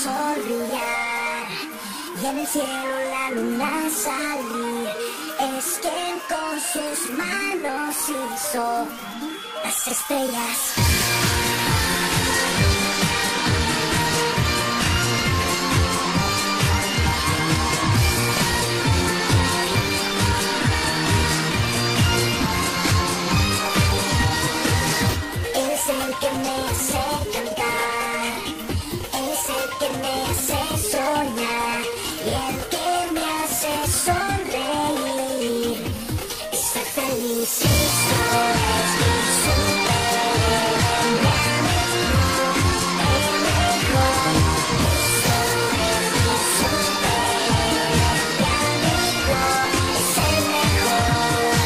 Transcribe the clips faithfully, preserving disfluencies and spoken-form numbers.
sol brillar y en el cielo la luna salir. Es quien con sus manos hizo las estrellas. Es el que me hace cantar, es el que me hace soñar y el que me hace sonreír y ser feliz. Esto es mi superhéroe, el mejor. Esto es mi superhéroe, mi amigo, es el mejor.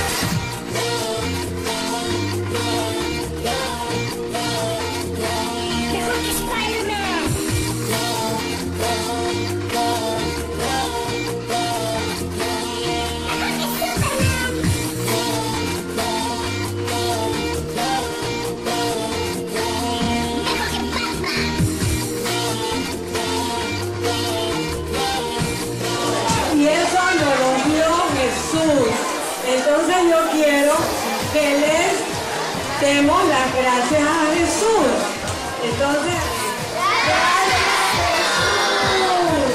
Mejor que Spider-Man. Y eso nos lo dio Jesús. Entonces yo quiero que les demos las gracias a Jesús. Entonces, gracias Jesús.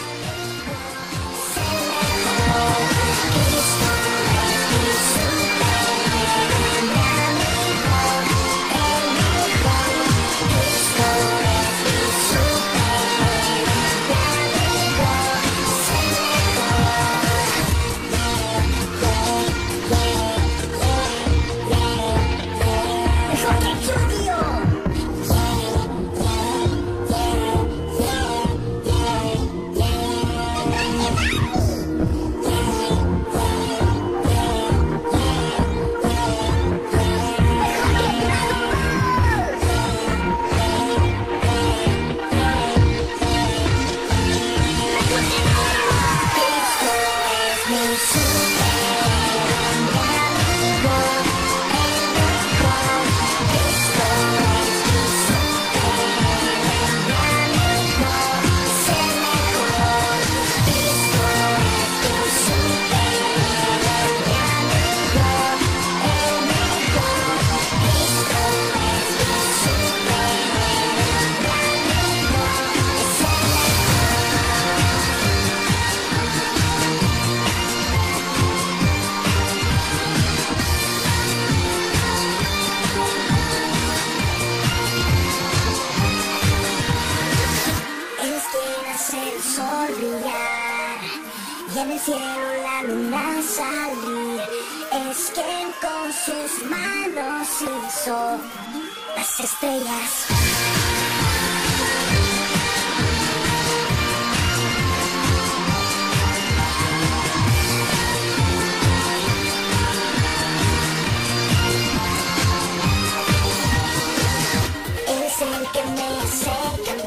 El sol brillar y en el cielo la luna salir. Es quien con sus manos hizo las estrellas. Es el que me hace cantar.